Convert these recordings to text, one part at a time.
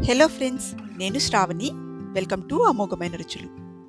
Hello friends, నేను Shravani. Welcome to అమోఘమైన రుచులు.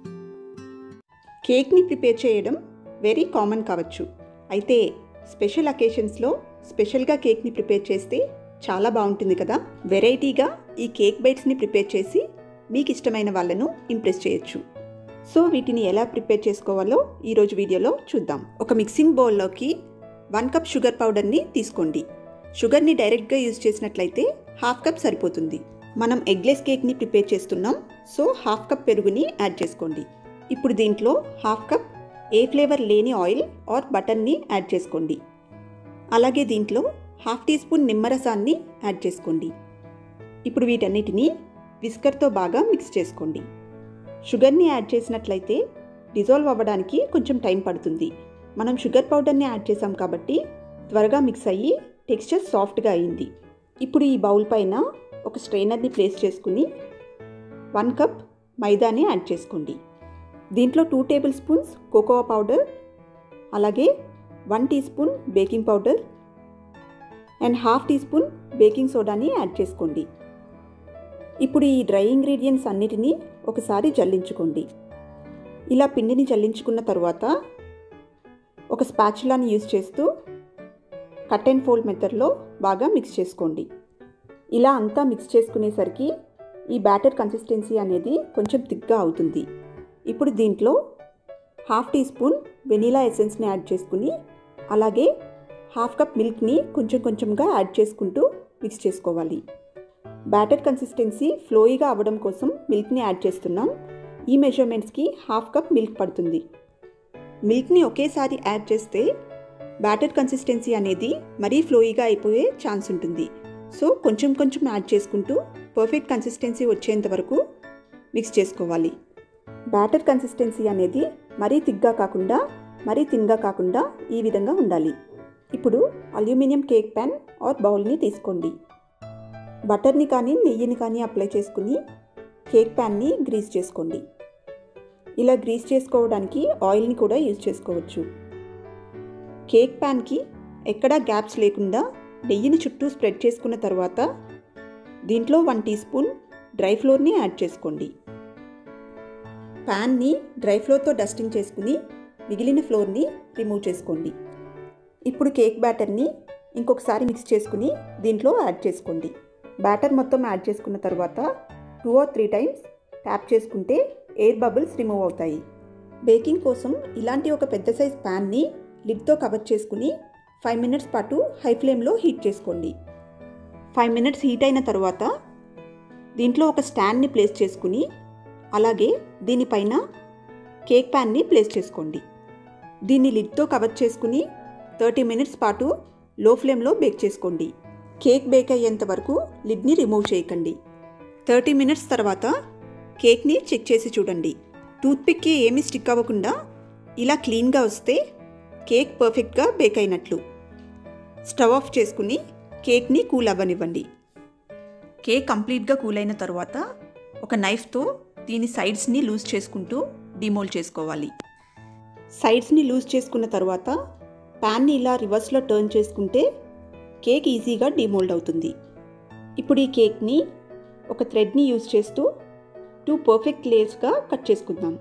కేక్ని ప్రిపేర్ చేయడం వెరీ కామన్ కావచ్చు. అయితే స్పెషల్ అకేషన్స్లో స్పెషల్గా కేక్ని ప్రిపేర్ చేస్తే చాలా బాగుంటుంది కదా. వెరైటీగా ఈ కేక్ బైట్స్ని ప్రిపేర్ చేసి మీకు ఇష్టమైన వాళ్ళను ఇంప్రెస్ చేయొచ్చు. సో వీటిని ఎలా ప్రిపేర్ చేసుకోవాలో ఈరోజు వీడియోలో చూద్దాం. ఒక మిక్సింగ్ బౌల్లోకి 1 కప్ షుగర్ పౌడర్ని తీసుకోండి. షుగర్ని డైరెక్ట్గా యూజ్ చేసినట్లయితే 1/2 కప్ సరిపోతుంది. మనం ఎగ్లెస్ కేక్ని ప్రిపేర్ చేస్తున్నాం, సో 1/2 కప్ పెరుగుని యాడ్ చేసుకోండి. ఇప్పుడు దీంట్లో 1/2 కప్ ఏ ఫ్లేవర్ లేని ఆయిల్ ఆర్ బటర్ని యాడ్ చేసుకోండి. అలాగే దీంట్లో 1/2 టీ స్పూన్ నిమ్మరసాన్ని యాడ్ చేసుకోండి. ఇప్పుడు వీటన్నిటిని విస్కర్తో బాగా మిక్స్ చేసుకోండి. షుగర్ని యాడ్ చేసినట్లయితే డిజాల్వ్ అవ్వడానికి కొంచెం టైం పడుతుంది. మనం షుగర్ పౌడర్ని యాడ్ చేసాం కాబట్టి త్వరగా మిక్స్ అయ్యి టెక్స్చర్ సాఫ్ట్గా అయింది. ఇప్పుడు ఈ బౌల్ పైన ఒక స్ట్రైనర్ని ప్లేస్ చేసుకుని 1 కప్ మైదాని యాడ్ చేసుకోండి. దీంట్లో 2 టేబుల్ స్పూన్స్ కోకోవా పౌడర్, అలాగే 1 teaspoon baking powder and 1/2 teaspoon baking సోడాని యాడ్ చేసుకోండి. ఇప్పుడు ఈ డ్రై ఇంగ్రీడియంట్స్ అన్నిటినీ ఒకసారి జల్లించుకోండి. ఇలా పిండిని జల్లించుకున్న తర్వాత ఒక స్పాచులాని యూజ్ చేస్తూ కట్ అండ్ ఫోల్డ్ మెథడ్లో బాగా మిక్స్ చేసుకోండి. ఇలా అంతా మిక్స్ చేసుకునేసరికి ఈ బ్యాటర్ కన్సిస్టెన్సీ అనేది కొంచెం థిక్గా అవుతుంది. ఇప్పుడు దీంట్లో 1/2 టీ స్పూన్ వెనీలా ఎసెన్స్ని యాడ్ చేసుకుని, అలాగే 1/2 కప్ మిల్క్ని కొంచెం కొంచెంగా యాడ్ చేసుకుంటూ మిక్స్ చేసుకోవాలి. బ్యాటర్ కన్సిస్టెన్సీ ఫ్లోయిగా అవ్వడం కోసం మిల్క్ని యాడ్ చేస్తున్నాం. ఈ మెజర్మెంట్స్కి 1/2 కప్ మిల్క్ పడుతుంది. మిల్క్ని ఒకేసారి యాడ్ చేస్తే బ్యాటర్ కన్సిస్టెన్సీ అనేది మరీ ఫ్లోయిగా అయిపోయే ఛాన్స్ ఉంటుంది. సో కొంచెం కొంచెం యాడ్ చేసుకుంటూ పర్ఫెక్ట్ కన్సిస్టెన్సీ వచ్చేంత వరకు మిక్స్ చేసుకోవాలి. బ్యాటర్ కన్సిస్టెన్సీ అనేది మరీ థిక్గా కాకుండా మరీ థిన్గా కాకుండా ఈ విధంగా ఉండాలి. ఇప్పుడు అల్యూమినియం కేక్ ప్యాన్ ఆర్ బౌల్ని తీసుకోండి. బటర్ని కానీ నెయ్యిని కానీ అప్లై చేసుకుని కేక్ ప్యాన్ని గ్రీస్ చేసుకోండి. ఇలా గ్రీస్ చేసుకోవడానికి ఆయిల్ని కూడా యూజ్ చేసుకోవచ్చు. కేక్ ప్యాన్కి ఎక్కడా గ్యాప్స్ లేకుండా నెయ్యిని చుట్టూ స్ప్రెడ్ చేసుకున్న తర్వాత దీంట్లో 1 టీ స్పూన్ డ్రై ఫ్లోర్ని యాడ్ చేసుకోండి. ప్యాన్ని డ్రై ఫ్లోర్తో డస్టింగ్ చేసుకుని మిగిలిన ఫ్లోర్ని రిమూవ్ చేసుకోండి. ఇప్పుడు కేక్ బ్యాటర్ని ఇంకొకసారి మిక్స్ చేసుకుని దీంట్లో యాడ్ చేసుకోండి. బ్యాటర్ మొత్తం యాడ్ చేసుకున్న తర్వాత 2 or 3 టైమ్స్ ట్యాప్ చేసుకుంటే ఎయిర్ బబుల్స్ రిమూవ్ అవుతాయి. బేకింగ్ కోసం ఇలాంటి ఒక పెద్ద సైజ్ ప్యాన్ని లిడ్తో కవర్ చేసుకుని 5 మినిట్స్ పాటు హై ఫ్లేమ్లో హీట్ చేసుకోండి. 5 మినిట్స్ హీట్ అయిన తర్వాత దీంట్లో ఒక స్టాండ్ని ప్లేస్ చేసుకుని, అలాగే దీనిపైన కేక్ ప్యాన్ని ప్లేస్ చేసుకోండి. దీన్ని లిడ్తో కవర్ చేసుకుని 30 మినిట్స్ పాటు లో ఫ్లేమ్లో బేక్ చేసుకోండి. కేక్ బేక్ అయ్యేంత వరకు లిడ్ని రిమూవ్ చేయకండి. 30 మినిట్స్ తర్వాత కేక్ని చెక్ చేసి చూడండి. టూత్పిక్కి ఏమీ స్టిక్ అవ్వకుండా ఇలా క్లీన్గా వస్తే కేక్ పర్ఫెక్ట్గా బేక్ అయినట్లు. స్టవ్ ఆఫ్ చేసుకుని కేక్ని కూల్ అవ్వనివ్వండి. కేక్ కంప్లీట్గా కూల్ అయిన తర్వాత ఒక నైఫ్తో దీని సైడ్స్ని లూజ్ చేసుకుంటూ డిమోల్డ్ చేసుకోవాలి. సైడ్స్ని లూజ్ చేసుకున్న తర్వాత ప్యాన్ని ఇలా రివర్స్లో టర్న్ చేసుకుంటే కేక్ ఈజీగా డిమోల్డ్ అవుతుంది. ఇప్పుడు ఈ కేక్ని ఒక థ్రెడ్ని యూజ్ చేస్తూ 2 పర్ఫెక్ట్ లేయర్స్గా కట్ చేసుకుందాం.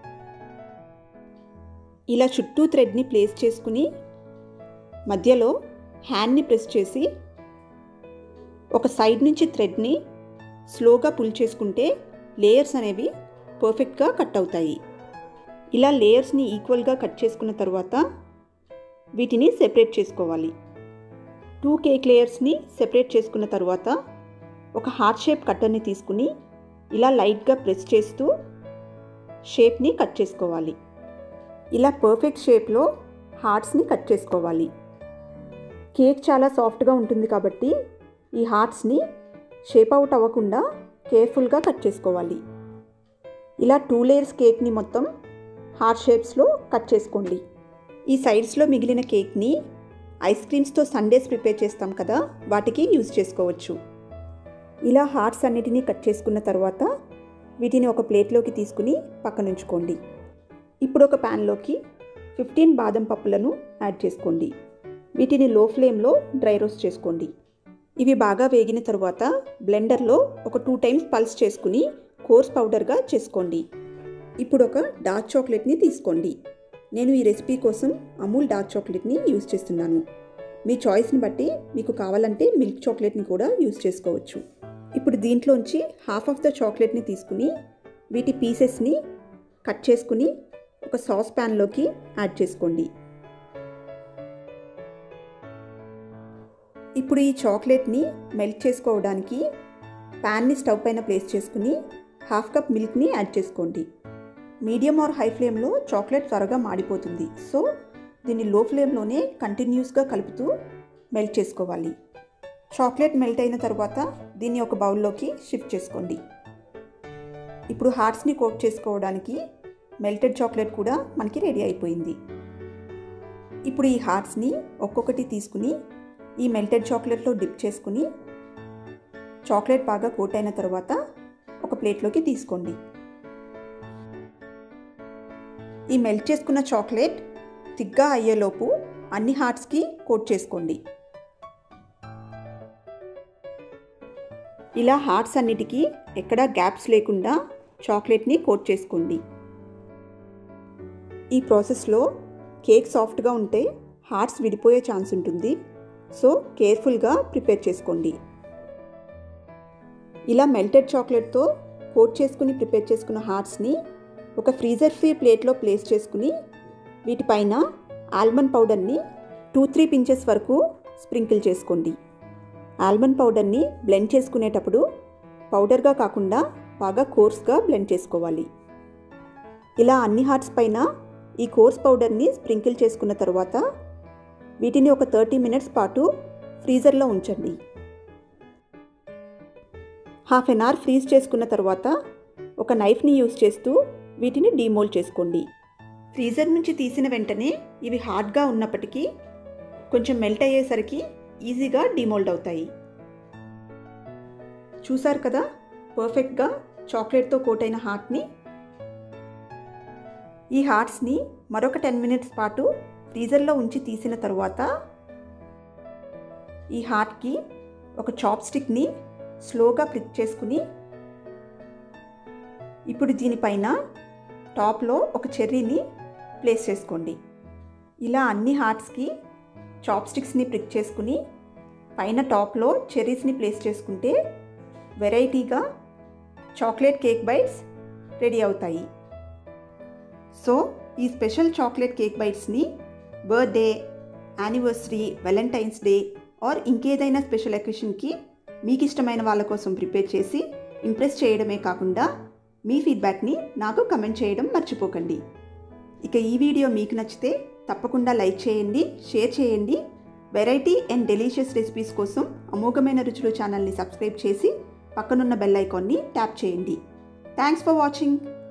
ఇలా చుట్టూ థ్రెడ్ని ప్లేస్ చేసుకుని మధ్యలో హ్యాండ్ని ప్రెస్ చేసి ఒక సైడ్ నుంచి థ్రెడ్ని స్లోగా పుల్ చేసుకుంటే లేయర్స్ అనేవి పర్ఫెక్ట్గా కట్ అవుతాయి. ఇలా లేయర్స్ని ఈక్వల్గా కట్ చేసుకున్న తర్వాత వీటిని సెపరేట్ చేసుకోవాలి. 2 కేక్ లేయర్స్ని సెపరేట్ చేసుకున్న తర్వాత ఒక హార్ట్ షేప్ కట్టర్ని తీసుకుని ఇలా లైట్గా ప్రెస్ చేస్తూ షేప్ని కట్ చేసుకోవాలి. ఇలా పర్ఫెక్ట్ షేప్లో హార్ట్స్ని కట్ చేసుకోవాలి. కేక్ చాలా సాఫ్ట్గా ఉంటుంది కాబట్టి ఈ హార్ట్స్ని షేప్ అవుట్ అవ్వకుండా కేర్ఫుల్గా కట్ చేసుకోవాలి. ఇలా 2 లేయర్స్ కేక్ని మొత్తం హార్ట్ షేప్స్లో కట్ చేసుకోండి. ఈ సైడ్స్లో మిగిలిన కేక్ని ఐస్ క్రీమ్స్తో సండేస్ ప్రిపేర్ చేస్తాం కదా, వాటికి యూజ్ చేసుకోవచ్చు. ఇలా హార్ట్స్ అన్నిటినీ కట్ చేసుకున్న తర్వాత వీటిని ఒక ప్లేట్లోకి తీసుకుని పక్కనుంచుకోండి. ఇప్పుడు ఒక ప్యాన్లోకి 15 బాదం పప్పులను యాడ్ చేసుకోండి. వీటిని లో ఫ్లేమ్లో డ్రై రోస్ట్ చేసుకోండి. ఇవి బాగా వేగిన తరువాత బ్లెండర్లో ఒక 2 టైమ్స్ పల్స్ చేసుకుని కోర్స్ పౌడర్గా చేసుకోండి. ఇప్పుడు ఒక డార్క్ చాక్లెట్ని తీసుకోండి. నేను ఈ రెసిపీ కోసం అమూల్ డార్క్ చాక్లెట్ని యూజ్ చేస్తున్నాను. మీ చాయిస్ని బట్టి మీకు కావాలంటే మిల్క్ చాక్లెట్ని కూడా యూజ్ చేసుకోవచ్చు. ఇప్పుడు దీంట్లోంచి హాఫ్ ఆఫ్ ద చాక్లెట్ని తీసుకుని వీటి పీసెస్ని కట్ చేసుకుని ఒక సాస్ ప్యాన్లోకి యాడ్ చేసుకోండి. ఇప్పుడు ఈ చాక్లెట్ని మెల్ట్ చేసుకోవడానికి ప్యాన్ని స్టవ్ పైన ప్లేస్ చేసుకుని హాఫ్ కప్ మిల్క్ని యాడ్ చేసుకోండి. మీడియం ఆర్ హై ఫ్లేమ్లో చాక్లెట్ త్వరగా మాడిపోతుంది. సో దీన్ని లో ఫ్లేమ్లోనే కంటిన్యూస్గా కలుపుతూ మెల్ట్ చేసుకోవాలి. చాక్లెట్ మెల్ట్ అయిన తర్వాత దీన్ని ఒక బౌల్లోకి షిఫ్ట్ చేసుకోండి. ఇప్పుడు హార్ట్స్ని కోట్ చేసుకోవడానికి మెల్టెడ్ చాక్లెట్ కూడా మనకి రెడీ అయిపోయింది. ఇప్పుడు ఈ హార్ట్స్ని ఒక్కొక్కటి తీసుకుని ఈ మెల్టెడ్ చాక్లెట్లో డిప్ చేసుకుని చాక్లెట్ బాగా కోట్ అయిన తర్వాత ఒక ప్లేట్లోకి తీసుకోండి. ఈ మెల్ట్ చేసుకున్న చాక్లెట్ థిక్గా అయ్యేలోపు అన్ని హార్ట్స్కి కోట్ చేసుకోండి. ఇలా హార్ట్స్ అన్నిటికీ ఎక్కడా గ్యాప్స్ లేకుండా చాక్లెట్ని కోట్ చేసుకోండి. ఈ ప్రాసెస్లో కేక్ సాఫ్ట్గా ఉంటే హార్ట్స్ విడిపోయే ఛాన్స్ ఉంటుంది. సో కేర్ఫుల్గా ప్రిపేర్ చేసుకోండి. ఇలా మెల్టెడ్ చాక్లెట్తో కోట్ చేసుకుని ప్రిపేర్ చేసుకున్న హార్ట్స్ని ఒక ఫ్రీజర్ ఫ్రీ ప్లేట్లో ప్లేస్ చేసుకుని వీటిపైన ఆల్మండ్ పౌడర్ని 2-3 పించెస్ వరకు స్ప్రింకిల్ చేసుకోండి. ఆల్మండ్ పౌడర్ని బ్లెండ్ చేసుకునేటప్పుడు పౌడర్గా కాకుండా బాగా కోర్స్గా బ్లెండ్ చేసుకోవాలి. ఇలా అన్ని హార్ట్స్ పైన ఈ కోర్స్ పౌడర్ని స్ప్రింకిల్ చేసుకున్న తర్వాత వీటిని ఒక 30 మినిట్స్ పాటు ఫ్రీజర్లో ఉంచండి. హాఫ్ అన్ అవర్ ఫ్రీజ్ చేసుకున్న తర్వాత ఒక నైఫ్ని యూజ్ చేస్తూ వీటిని డీమోల్డ్ చేసుకోండి. ఫ్రీజర్ నుంచి తీసిన వెంటనే ఇవి హార్డ్గా ఉన్నప్పటికీ కొంచెం మెల్ట్ అయ్యేసరికి ఈజీగా డీమోల్డ్ అవుతాయి. చూసారు కదా పర్ఫెక్ట్గా చాక్లెట్తో కోట్ అయిన హార్ట్ని. ఈ హార్ట్స్ని మరొక 10 మినిట్స్ పాటు ఫ్రీజర్లో ఉంచి తీసిన తరువాత ఈ హార్ట్కి ఒక చాప్ స్టిక్ని స్లోగా ప్రిక్ చేసుకుని ఇప్పుడు దీనిపైన టాప్లో ఒక చెర్రీని ప్లేస్ చేసుకోండి. ఇలా అన్ని హార్ట్స్కి చాప్ స్టిక్స్ని ప్రిక్ చేసుకుని పైన టాప్లో చెర్రీస్ని ప్లేస్ చేసుకుంటే వెరైటీగా చాక్లెట్ కేక్ బైట్స్ రెడీ అవుతాయి. సో ఈ స్పెషల్ చాక్లెట్ కేక్ బైట్స్ని birthday, anniversary, Valentine's day or ఇంకేదైనా స్పెషల్ అకేషన్కి మీకు ఇష్టమైన వాళ్ళ కోసం ప్రిపేర్ చేసి ఇంప్రెస్ చేయడమే కాకుండా మీ ఫీడ్బ్యాక్ని నాకు కమెంట్ చేయడం మర్చిపోకండి. ఇక ఈ వీడియో మీకు నచ్చితే తప్పకుండా లైక్ చేయండి, షేర్ చేయండి. వెరైటీ అండ్ డెలీషియస్ రెసిపీస్ కోసం అమోఘమైన రుచులు ఛానల్ని సబ్స్క్రైబ్ చేసి పక్కనున్న బెల్ ఐకాన్ని ట్యాప్ చేయండి. Thanks for watching.